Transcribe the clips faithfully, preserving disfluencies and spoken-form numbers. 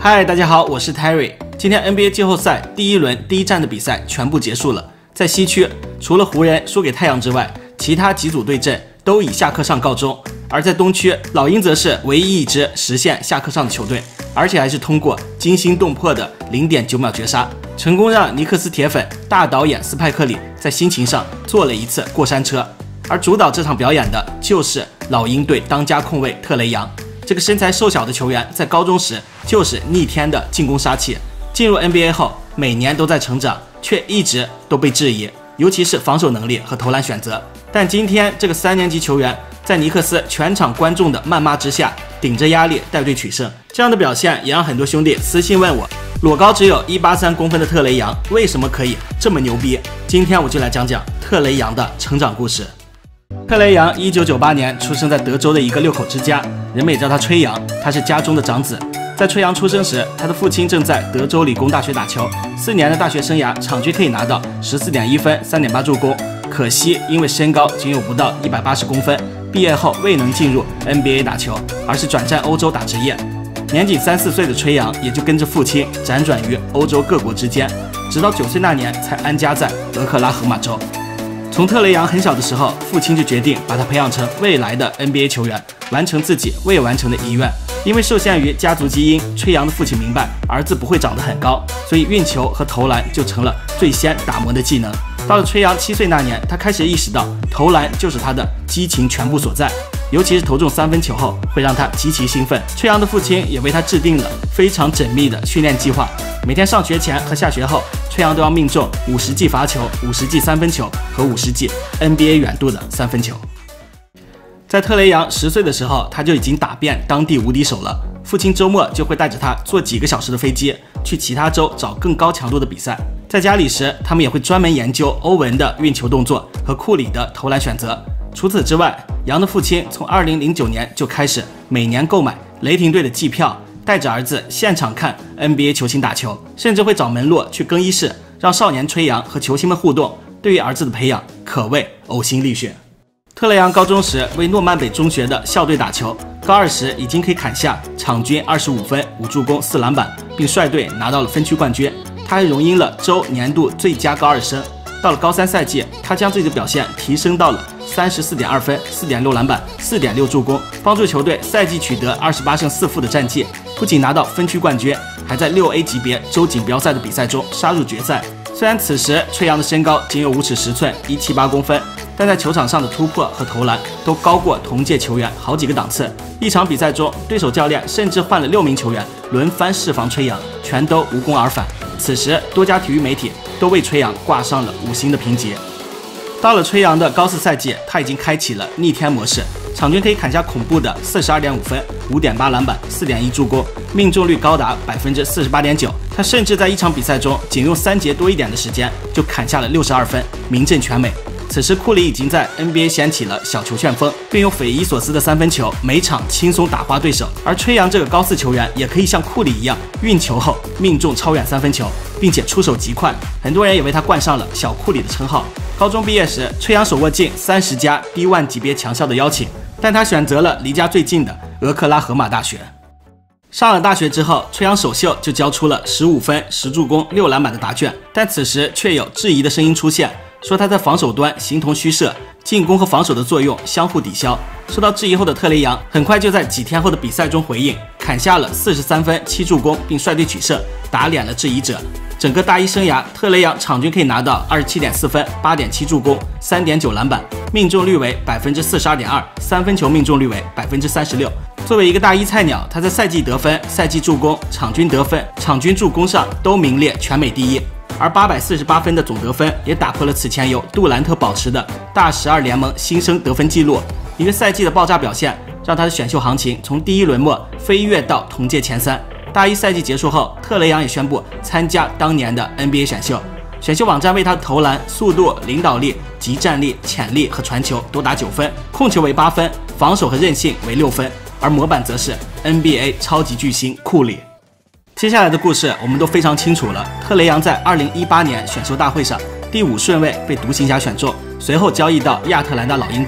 嗨，大家好，我是 Terry。今天 N B A 季后赛第一轮第一站的比赛全部结束了。在西区，除了湖人输给太阳之外，其他几组对阵都以下课上告终。而在东区，老鹰则是唯一一支实现下课上的球队，而且还是通过惊心动魄的 零点九秒绝杀，成功让尼克斯铁粉大导演斯派克里在心情上坐了一次过山车。而主导这场表演的就是老鹰队当家控卫特雷杨。这个身材瘦小的球员在高中时就是逆天的进攻杀器，进入 N B A 后每年都在成长，却一直都被质疑，尤其是防守能力和投篮选择。但今天这个三年级球员在尼克斯全场观众的谩骂之下，顶着压力带队取胜，这样的表现也让很多兄弟私信问我，裸高只有一百八十三公分的特雷杨为什么可以这么牛逼？今天我就来讲讲特雷杨的成长故事。特雷杨一九九八年出生在德州的一个六口之家，人们也叫他吹杨，他是家中的长子。在吹杨出生时，他的父亲正在德州理工大学打球，四年的大学生涯场均可以拿到 十四点一分 三点八助攻，可惜因为身高仅有不到一百八十公分，毕业后未能进入 N B A 打球，而是转战欧洲打职业。年仅三四岁的吹杨也就跟着父亲辗转于欧洲各国之间，直到九岁那年才安家在俄克拉荷马州。从特雷杨很小的时候，父亲就决定把他培养成未来的 N B A 球员，完成自己未完成的遗愿。因为受限于家族基因，吹杨的父亲明白儿子不会长得很高，所以运球和投篮就成了最先打磨的技能。到了吹杨七岁那年，他开始意识到投篮就是他的激情全部所在，尤其是投中三分球后会让他极其兴奋。吹杨的父亲也为他制定了非常缜密的训练计划，每天上学前和下学后，吹杨都要命中五十记罚球、五十记三分球和五十记 N B A 远度的三分球。在特雷杨十岁的时候，他就已经打遍当地无敌手了。父亲周末就会带着他坐几个小时的飞机去其他州找更高强度的比赛。在家里时，他们也会专门研究欧文的运球动作和库里的投篮选择。除此之外，杨的父亲从二零零九年就开始每年购买雷霆队的季票，带着儿子现场看 N B A 球星打球，甚至会找门洛去更衣室，让少年吹杨和球星们互动。对于儿子的培养可谓呕心沥血。特雷杨高中时为诺曼北中学的校队打球，高二时已经可以砍下场均二十五分、五助攻、四篮板，并率队拿到了分区冠军。他还荣膺了州年度最佳高二生。到了高三赛季，他将自己的表现提升到了三十四点二分、四点六篮板、四点六助攻，帮助球队赛季取得二十八胜四负的战绩，不仅拿到分区冠军，还在六 A 级别州锦标赛的比赛中杀入决赛。虽然此时吹杨的身高仅有五尺十寸、一百七十八公分，但在球场上的突破和投篮都高过同届球员好几个档次。一场比赛中，对手教练甚至换了六名球员轮番释防吹杨，全都无功而返。此时，多家体育媒体都为吹杨挂上了五星的评级。到了吹杨的高四赛季，他已经开启了逆天模式，场均可以砍下恐怖的 四十二点五分、五点八篮板、四点一助攻，命中率高达 百分之四十八点九。他甚至在一场比赛中仅用三节多一点的时间就砍下了六十二分，名震全美。此时库里已经在 N B A 掀起了小球旋风，并用匪夷所思的三分球每场轻松打花对手。而吹杨这个高四球员也可以像库里一样，运球后命中超远三分球，并且出手极快，很多人也为他冠上了小库里的称号。高中毕业时，吹杨手握近三十家 D 一 级别强校的邀请，但他选择了离家最近的俄克拉荷马大学。上了大学之后，吹杨首秀就交出了十五分、十助攻、六篮板的答卷，但此时却有质疑的声音出现，说他在防守端形同虚设，进攻和防守的作用相互抵消。受到质疑后的特雷杨很快就在几天后的比赛中回应，砍下了四十三分、七助攻，并率队取胜，打脸了质疑者。整个大一生涯，特雷杨场均可以拿到 二十七点四分、八点七助攻、三点九篮板，命中率为 百分之四十二点二， 三分球命中率为 百分之三十六。作为一个大一菜鸟，他在赛季得分、赛季助攻、场均得分、场均助攻上都名列全美第一。而八百四十八分的总得分也打破了此前由杜兰特保持的大十二联盟新生得分纪录。一个赛季的爆炸表现，让他的选秀行情从第一轮末飞跃到同届前三。大一赛季结束后，特雷杨也宣布参加当年的 N B A 选秀。选秀网站为他的投篮、速度、领导力、集战力、潜力和传球都打九分，控球为八分，防守和韧性为六分，而模板则是 N B A 超级巨星库里。接下来的故事我们都非常清楚了，特雷杨在二零一八年选秀大会上第五顺位被独行侠选中，随后交易到亚特兰大老鹰队。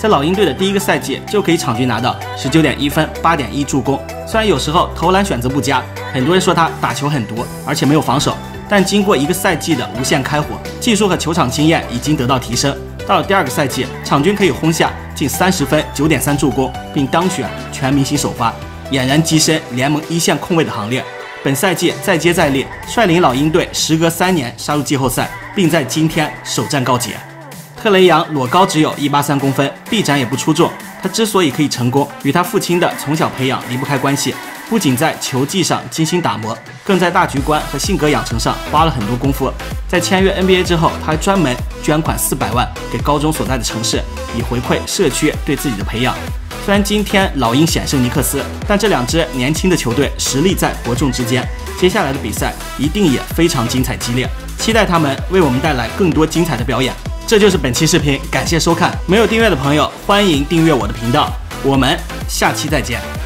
在老鹰队的第一个赛季就可以场均拿到 十九点一分、八点一助攻。虽然有时候投篮选择不佳，很多人说他打球很毒，而且没有防守，但经过一个赛季的无限开火，技术和球场经验已经得到提升。到了第二个赛季，场均可以轰下近三十分、九点三助攻，并当选全明星首发，俨然跻身联盟一线控卫的行列。本赛季再接再厉，率领老鹰队时隔三年杀入季后赛，并在今天首战告捷。特雷杨裸高只有一百八十三公分，臂展也不出众。他之所以可以成功，与他父亲的从小培养离不开关系。不仅在球技上精心打磨，更在大局观和性格养成上花了很多功夫。在签约 N B A 之后，他还专门捐款四百万给高中所在的城市，以回馈社区对自己的培养。虽然今天老鹰险胜尼克斯，但这两支年轻的球队实力在伯仲之间。接下来的比赛一定也非常精彩激烈，期待他们为我们带来更多精彩的表演。这就是本期视频，感谢收看。没有订阅的朋友，欢迎订阅我的频道。我们下期再见。